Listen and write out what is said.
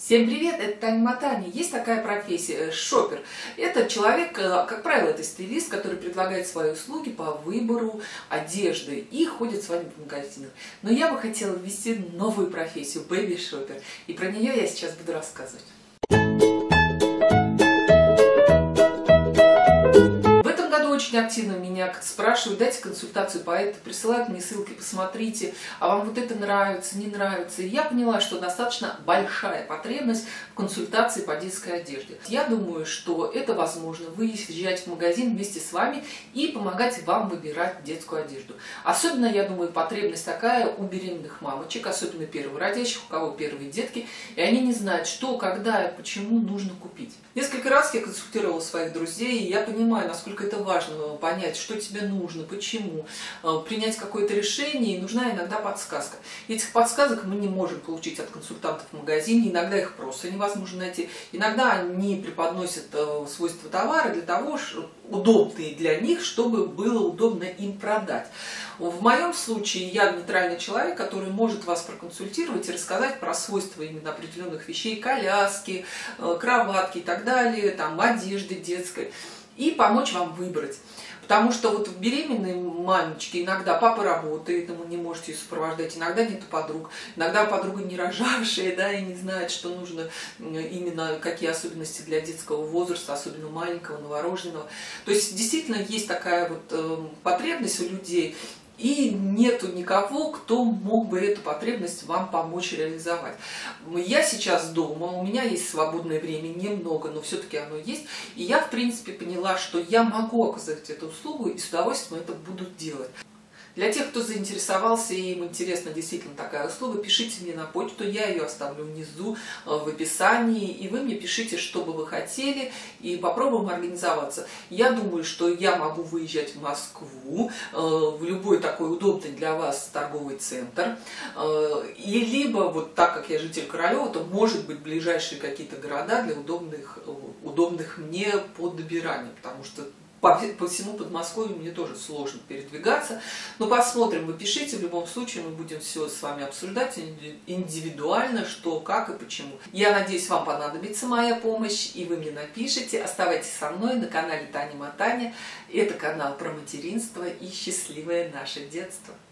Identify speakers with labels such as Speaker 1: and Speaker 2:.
Speaker 1: Всем привет, это Таня Матаня. Есть такая профессия – шопер. Это человек, как правило, это стилист, который предлагает свои услуги по выбору одежды и ходит с вами по магазинам. Но я бы хотела ввести новую профессию – бэби-шопер. И про нее я сейчас буду рассказывать. Очень активно меня спрашивают, дайте консультацию по этому, присылают мне ссылки, посмотрите, а вам вот это нравится, не нравится. И я поняла, что достаточно большая потребность в консультации по детской одежде. Я думаю, что это возможно выезжать в магазин вместе с вами и помогать вам выбирать детскую одежду. Особенно, я думаю, потребность такая у беременных мамочек, особенно первородящих, у кого первые детки, и они не знают, что, когда и почему нужно купить. Несколько раз я консультировала своих друзей, и я понимаю, насколько это важно понять, что тебе нужно, почему, принять какое-то решение, и нужна иногда подсказка. Этих подсказок мы не можем получить от консультантов в магазине, иногда их просто невозможно найти, иногда они преподносят свойства товара для того, удобные для них, чтобы было удобно им продать. В моем случае я нейтральный человек, который может вас проконсультировать и рассказать про свойства именно определенных вещей, коляски, кроватки и так далее, там, одежды детской, и помочь вам выбрать. Потому что вот в беременной мамочке иногда папа работает, ему не можете ее сопровождать, иногда нету подруг, иногда подруга не рожавшая, да, и не знает, что нужно именно, какие особенности для детского возраста, особенно маленького, новорожденного. То есть действительно есть такая вот потребность у людей, и нету никого, кто мог бы эту потребность вам помочь реализовать. Я сейчас дома, у меня есть свободное время, немного, но все-таки оно есть. И я, в принципе, поняла, что я могу оказать эту услугу и с удовольствием это буду делать. Для тех, кто заинтересовался и им интересна действительно такая услуга, пишите мне на почту, я ее оставлю внизу в описании, и вы мне пишите, что бы вы хотели, и попробуем организоваться. Я думаю, что я могу выезжать в Москву, в любой такой удобный для вас торговый центр, и либо, вот так как я житель Королева, то может быть ближайшие какие-то города для удобных мне по добиранию, потому что по всему Подмосковью мне тоже сложно передвигаться. Но посмотрим, вы пишите, в любом случае мы будем все с вами обсуждать индивидуально, что, как и почему. Я надеюсь, вам понадобится моя помощь, и вы мне напишите. Оставайтесь со мной на канале Таня Матаня. Это канал про материнство и счастливое наше детство.